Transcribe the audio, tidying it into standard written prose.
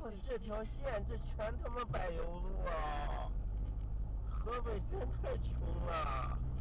操，这条线这全他妈柏油路啊！河北真太穷了。